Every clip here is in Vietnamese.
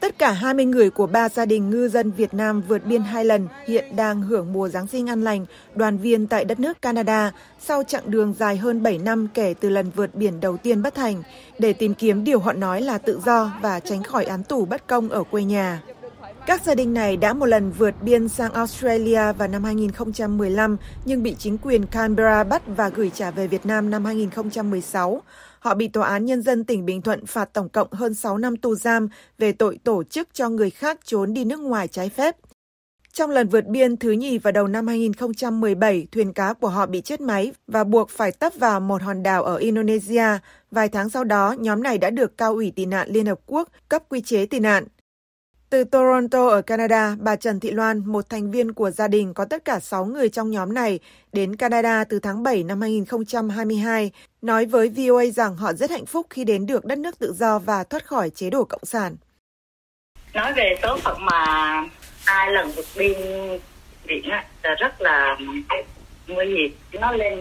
Tất cả 20 người của 3 gia đình ngư dân Việt Nam vượt biên 2 lần hiện đang hưởng mùa Giáng sinh an lành, đoàn viên tại đất nước Canada sau chặng đường dài hơn 7 năm kể từ lần vượt biển đầu tiên bất thành, để tìm kiếm điều họ nói là tự do và tránh khỏi án tù bất công ở quê nhà. Các gia đình này đã một lần vượt biên sang Australia vào năm 2015 nhưng bị chính quyền Canberra bắt và gửi trả về Việt Nam năm 2016. Họ bị Tòa án Nhân dân tỉnh Bình Thuận phạt tổng cộng hơn 6 năm tù giam về tội tổ chức cho người khác trốn đi nước ngoài trái phép. Trong lần vượt biên thứ nhì vào đầu năm 2017, thuyền cá của họ bị chết máy và buộc phải tấp vào một hòn đảo ở Indonesia. Vài tháng sau đó, nhóm này đã được Cao ủy tị nạn Liên Hợp Quốc cấp quy chế tị nạn. Từ Toronto ở Canada, bà Trần Thị Loan, một thành viên của gia đình có tất cả 6 người trong nhóm này, đến Canada từ tháng 7 năm 2022, nói với VOA rằng họ rất hạnh phúc khi đến được đất nước tự do và thoát khỏi chế độ cộng sản. Nói về số phận mà 2 lần vượt biên biển là rất là nguy hiểm. Nó lên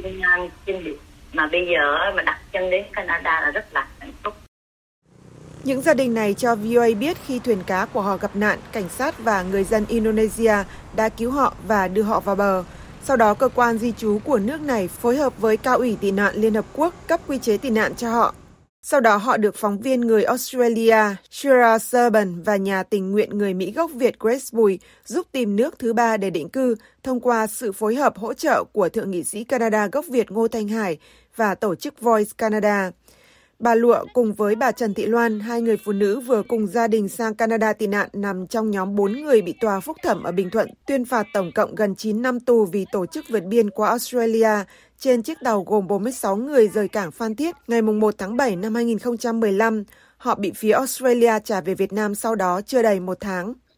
xin biển, mà bây giờ mà đặt chân đến Canada là rất là hạnh phúc. Những gia đình này cho VOA biết khi thuyền cá của họ gặp nạn, cảnh sát và người dân Indonesia đã cứu họ và đưa họ vào bờ. Sau đó, cơ quan di trú của nước này phối hợp với Cao ủy tị nạn Liên Hợp Quốc cấp quy chế tị nạn cho họ. Sau đó, họ được phóng viên người Australia Shira Serban và nhà tình nguyện người Mỹ gốc Việt Grace Bùi giúp tìm nước thứ ba để định cư thông qua sự phối hợp hỗ trợ của Thượng nghị sĩ Canada gốc Việt Ngô Thanh Hải và tổ chức Voice Canada. Bà Lụa cùng với bà Trần Thị Loan, 2 người phụ nữ vừa cùng gia đình sang Canada tị nạn, nằm trong nhóm 4 người bị tòa phúc thẩm ở Bình Thuận tuyên phạt tổng cộng gần 9 năm tù vì tổ chức vượt biên qua Australia trên chiếc tàu gồm 46 người rời cảng Phan Thiết ngày 1 tháng 7 năm 2015. Họ bị phía Australia trả về Việt Nam sau đó chưa đầy 1 tháng.